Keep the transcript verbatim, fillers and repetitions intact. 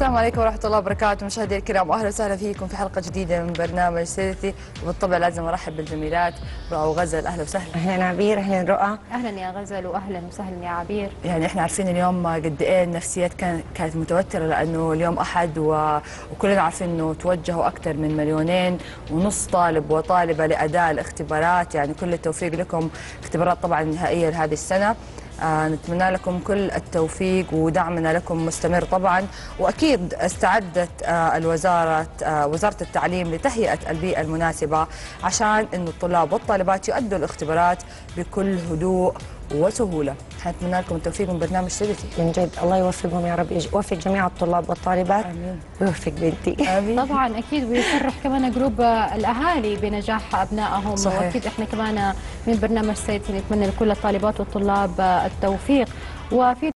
السلام عليكم ورحمة الله وبركاته. مشاهدينا الكرام، أهلا وسهلا فيكم في حلقة جديدة من برنامج سيرتي. وبالطبع لازم أرحب بالجميلات رؤى وغزل. أهلا وسهلا. أهلا عبير. أهلا رؤى. أهلا يا غزل وأهلا وسهلا يا عبير. يعني إحنا عارفين اليوم قد إيه النفسيات كانت كانت متوترة، لأنه اليوم أحد و... وكلنا عارفين إنه توجهوا أكثر من مليونين ونص طالب وطالبة لأداء الاختبارات. يعني كل التوفيق لكم. اختبارات طبعا نهائية لهذه السنة. آه نتمنى لكم كل التوفيق ودعمنا لكم مستمر طبعا. واكيد استعدت آه الوزاره آه وزاره التعليم لتهيئه البيئه المناسبه عشان انه الطلاب والطالبات يؤدوا الاختبارات بكل هدوء وسهوله. نتمنى لكم التوفيق من برنامج سيرتي. من جد الله يوفقهم يا رب، يوفق جميع الطلاب والطالبات. امين. ويوفق بنتي. امين. طبعا اكيد، ويفرح كمان جروب الاهالي بنجاح ابنائهم. صحيح. واكيد احنا كمان من برنامج سيرتي نتمنى لكل الطالبات والطلاب التوفيق. وفي